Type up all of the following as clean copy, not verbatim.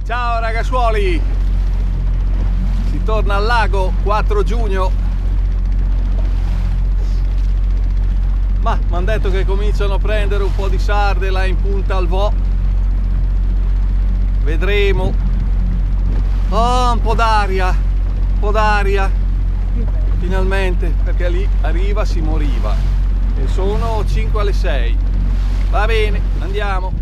Ciao ragazzuoli, si torna al lago 4 giugno. Ma mi hanno detto che cominciano a prendere un po' di sarde là in punta al Vo. Vedremo. Oh, un po' d'aria, finalmente, perché lì arriva si moriva. E sono 5 alle 6. Va bene, andiamo.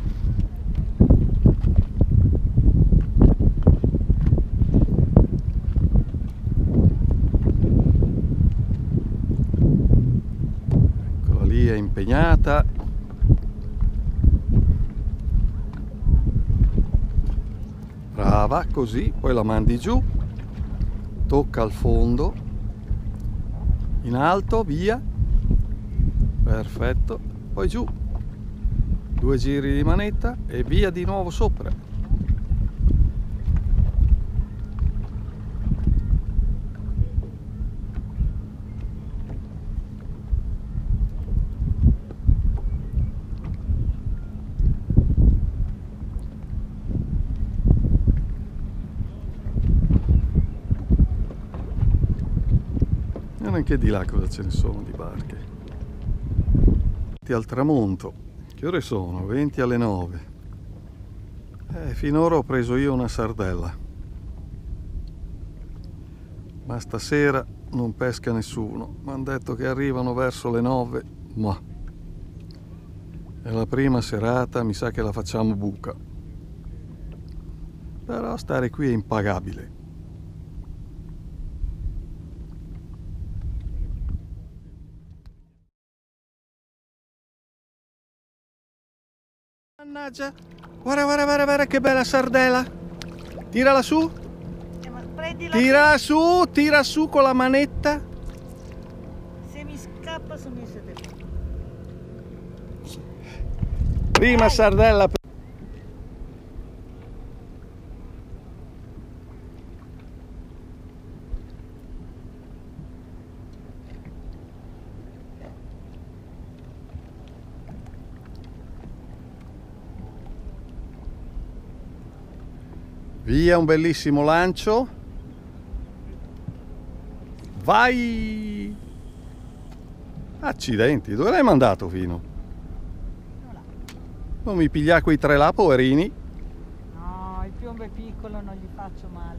È impegnata. Brava, così, poi la mandi giù, tocca al fondo, in alto, via, perfetto, poi giù, 2 giri di manetta e via di nuovo sopra. E anche di là cosa ce ne sono di barche. Al tramonto, che ore sono? 20 alle 9. Finora ho preso io una sardella, ma stasera non pesca nessuno. Mi hanno detto che arrivano verso le 9, ma è la prima serata, mi sa che la facciamo buca. Però stare qui è impagabile. Mannaggia, guarda che bella sardella. Tirala su. Tira su con la manetta. Se mi scappa sono i sedere. Prima sardella. Via, un bellissimo lancio. Vai! Accidenti, dove l'hai mandato fino? Non mi piglia quei 3 là, poverini. No, il piombo è piccolo, non gli faccio male.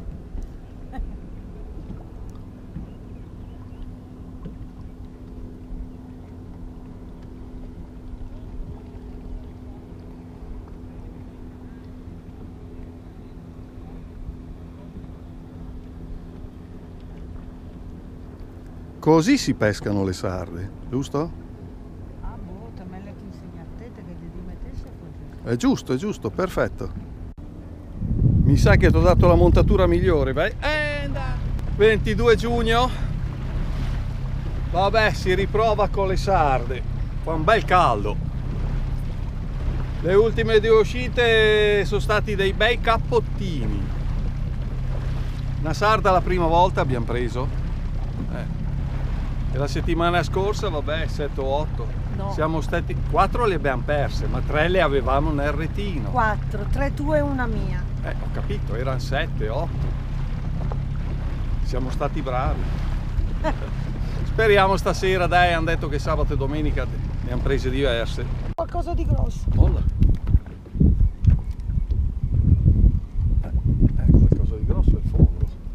Così si pescano le sarde, giusto? Ah, boh, te me l'hai insegnato te che devi mettersi così. È giusto, perfetto. Mi sa che ti ho dato la montatura migliore, vai. 22 giugno. Vabbè, si riprova con le sarde. Fa un bel caldo. Le ultime 2 uscite sono stati dei bei cappottini. Una sarda la prima volta abbiamo preso. E la settimana scorsa, vabbè, 7 o 8. No. Siamo stati 4 le abbiamo perse, ma 3 le avevamo nel retino. 4, 3 tue e una mia. Ho capito, erano 7, 8. Siamo stati bravi. Speriamo stasera, dai, hanno detto che sabato e domenica ne hanno prese diverse. Qualcosa di grosso. Molla. Qualcosa di grosso è il fondo.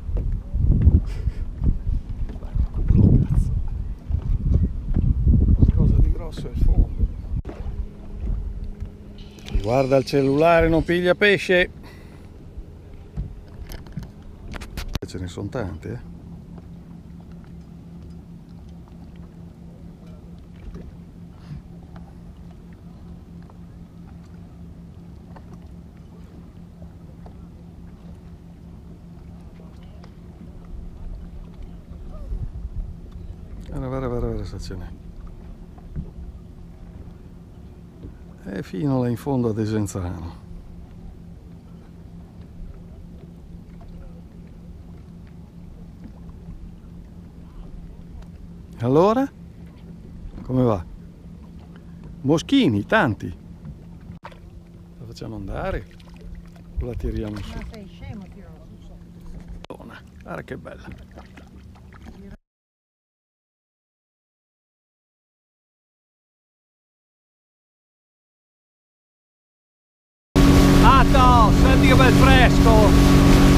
È il fondo. Guarda il cellulare, non piglia pesce. Ce ne sono tanti, eh. Guarda se ce n'è. E fino là in fondo a Desenzano. Allora? Come va? Moschini, tanti. La facciamo andare? La tiriamo su. Ma sei scemo, tiralo su sotto. Guarda che bella. Ah, senti che bel fresco!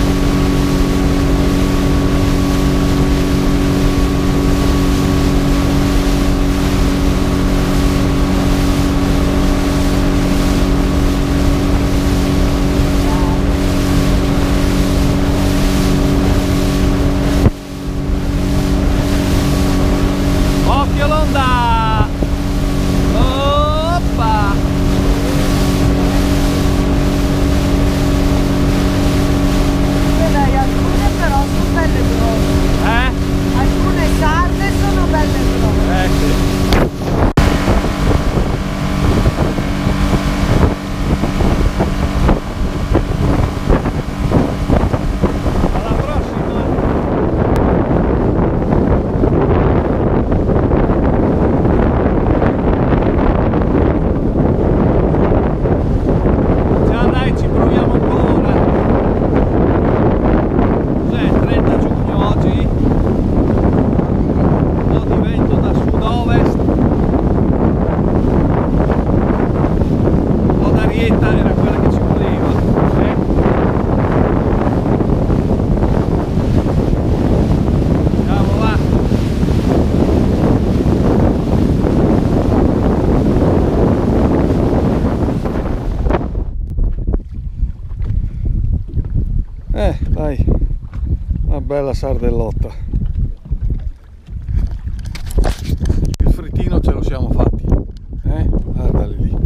Occhio l'onda! Oppa! Dai, alcune però sono belle grosse. Alcune sarde sono belle grosse. Sì. Alla prossima! Ciao, dai, ci proviamo ancora. Cos'è, 30 giugno oggi? Un po' di vento da sud-ovest. Un po' d'arietta era quella che ci voleva. Andiamo, va. Dai, una bella sardellotta. Il frittino ce lo siamo fatti, guardali lì.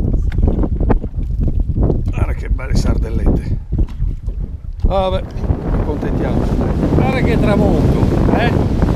Guarda che belle sardellette. Vabbè, accontentiamoci. Guarda che tramonto,